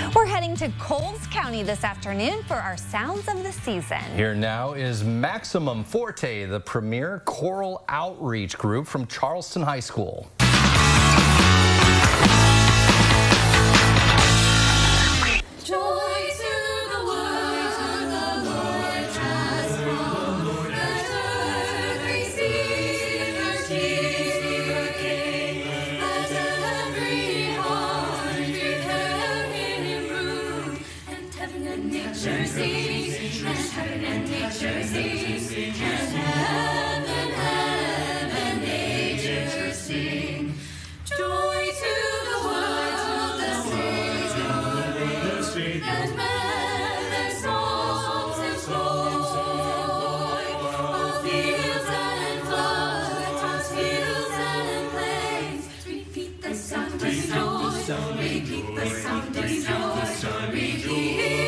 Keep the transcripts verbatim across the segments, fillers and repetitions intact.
We're heading to Coles County this afternoon for our Sounds of the Season. Here now is Maximum Forte, the premier choral outreach group from Charleston High School. Nature sings, and heaven and nature sings, and heaven, heaven, nature sing. Joy to the world, the Savior, and men their songs employ. All fields and floods, on fields and plains, repeat the sound of joy, repeat the sound of joy, repeat.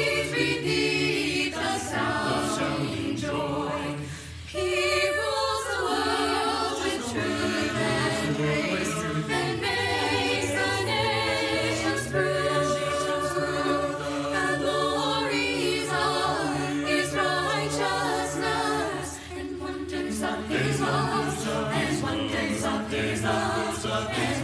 His love, and wonders of His love, and